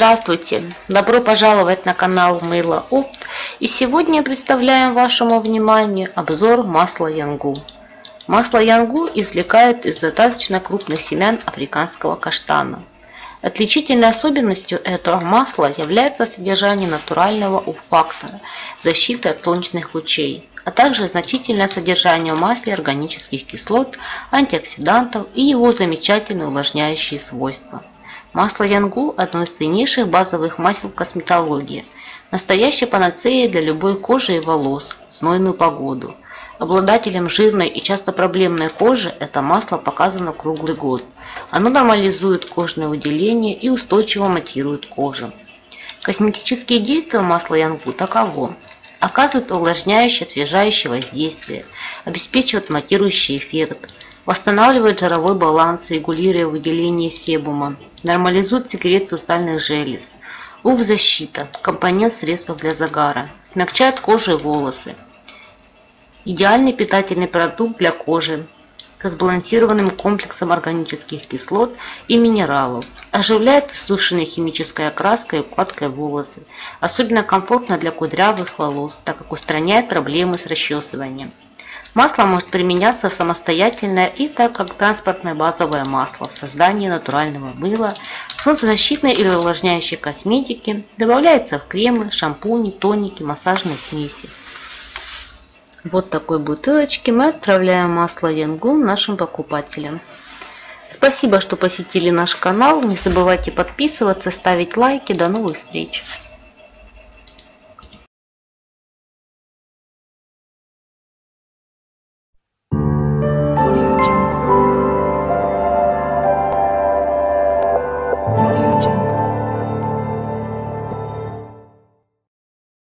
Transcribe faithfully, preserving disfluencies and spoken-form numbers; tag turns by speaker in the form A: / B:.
A: Здравствуйте! Добро пожаловать на канал Мыло Опт. И сегодня представляем вашему вниманию обзор масла Янгу. Масло Янгу извлекают из достаточно крупных семян африканского каштана. Отличительной особенностью этого масла является содержание натурального У-фактора, защиты от солнечных лучей, а также значительное содержание в масле органических кислот, антиоксидантов и его замечательные увлажняющие свойства. Масло Янгу – одно из ценнейших базовых масел в косметологии, настоящая панацея для любой кожи и волос в знойную погоду. Обладателям жирной и часто проблемной кожи это масло показано круглый год. Оно нормализует кожные выделения и устойчиво матирует кожу. Косметические действия масла Янгу таково: оказывает увлажняющее, освежающее воздействие, обеспечивает матирующий эффект, восстанавливает жировой баланс, регулируя выделение себума, нормализует секрецию сальных желез, У В-защита, компонент в средствах для загара, смягчает кожу и волосы. Идеальный питательный продукт для кожи с сбалансированным комплексом органических кислот и минералов. Оживляет иссушенной химической окраской и укладкой волосы. Особенно комфортно для кудрявых волос, так как устраняет проблемы с расчесыванием. Масло может применяться самостоятельно и так как транспортное базовое масло в создании натурального мыла, солнцезащитной или увлажняющей косметики, добавляется в кремы, шампуни, тоники, массажные смеси. Вот такой бутылочке мы отправляем масло Янгу нашим покупателям. Спасибо, что посетили наш канал. Не забывайте подписываться, ставить лайки. До новых встреч!